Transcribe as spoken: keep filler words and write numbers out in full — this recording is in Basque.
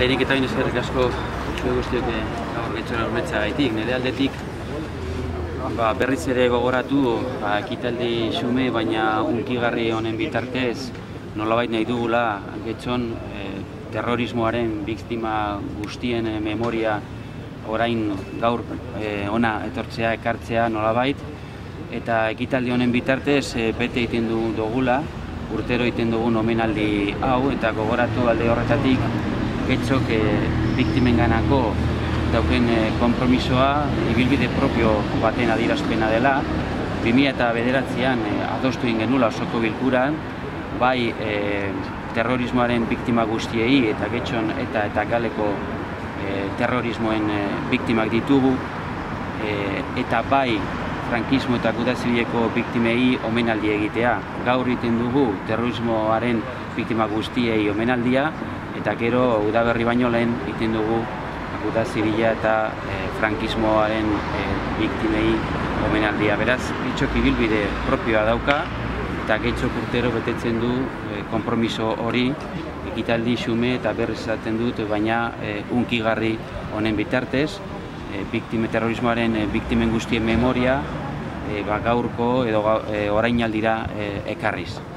Lehenik eta bain eskerrik asko zue guztiok gaur getxora urmetza gaitik. Nire aldetik berriz ere gogoratu ekitaldi xume baina hunkigarri honen bitartez nolabait nahi dugula getxon terrorismoaren biktima guztien memoria orain gaur ona etortzea, ekartzea nolabait, eta ekitaldi honen bitartez bete egiten dugula, urtero egiten dugun omenaldi hau, eta gogoratu alde horretatik getxok biktimenganako dauken konpromisoa ibilbide propio baten adierazpena dela. bi mila bederatzian adostu egin genula osoko bilkuran, bai terrorismoaren biktima guztiei eta getxon eta eta kaleko terrorismoen biktimak ditugu, eta bai frankismo eta guda zibileko biktimei omenaldi egitea. Gaur egiten dugu terrorismoaren biktima guztiei omenaldia, eta gero udaberri baino lehen egiten dugu guda zibila eta frankismoaren biktimei omenaldia. Beraz, getxok ibilbide propioa dauka, eta getxok urtero betetzen du konpromiso hori, ekitaldi xume eta berriz esaten dut, baina hunkigarri honen bitartez, biktime terrorismoaren biktimen guztien memoria gaurko edo orainaldira ekarriz.